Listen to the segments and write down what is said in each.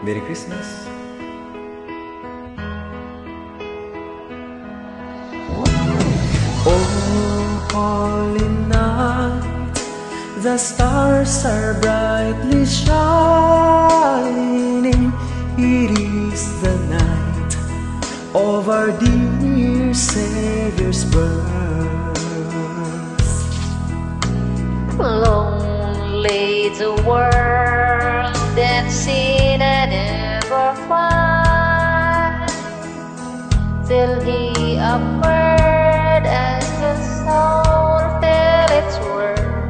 Merry Christmas. Oh, holy night, the stars are brightly shining. It is the night of our dear Savior's birth. Lonely the world that sin and never find, till He appeared and the soul felt its worth.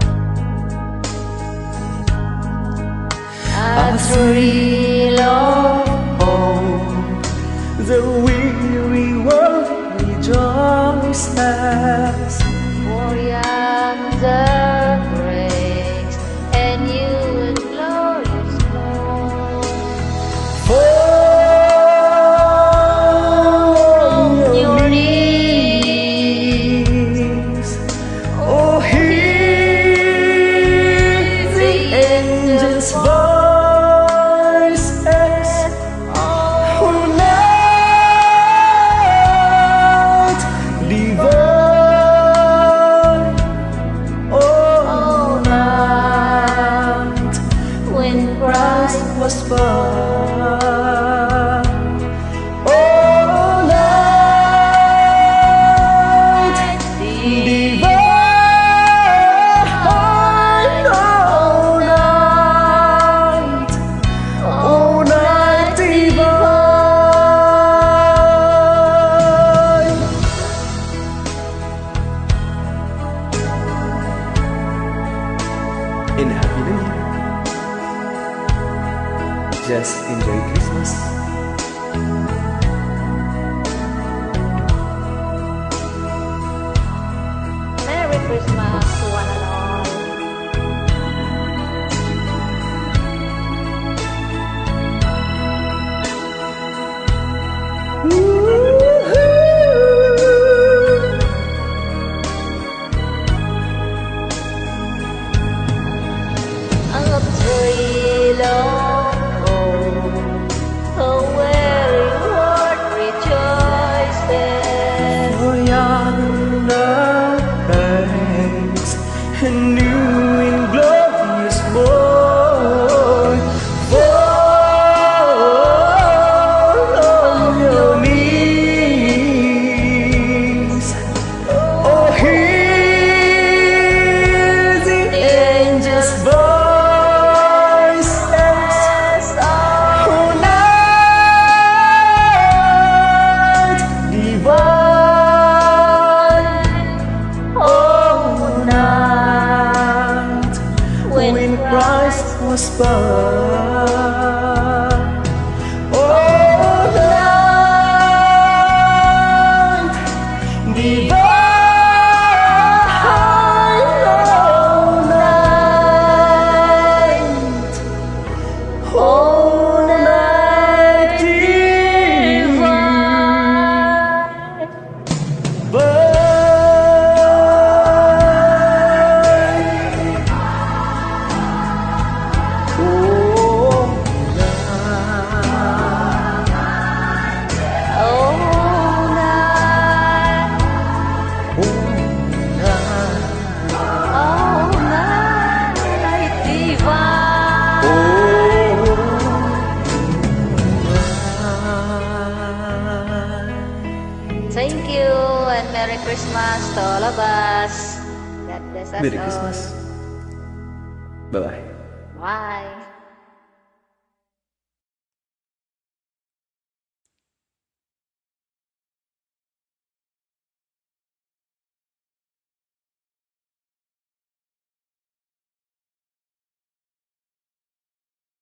A thrill of hope, the weary world rejoices. for yonder breaks a new and glorious morn. Fall on your knees, oh, hear the angels' voices. Oh, night divine, oh, night When Christ Christ was born. Oh, night divine, oh, night divine. And Happy New Year. Just enjoy Christmas. Merry Christmas to one and all. A thrill of hope, a weary world rejoices. For yonder breaks a new and glorious morn. Fall on your knees, oh, hear the angels' voices. Oh, night divine, oh, night when Christ was born. Oh, night divine, oh, night divine. Thank you and Merry Christmas to all of us. God bless us Merry all. Christmas. Bye-bye. Bye.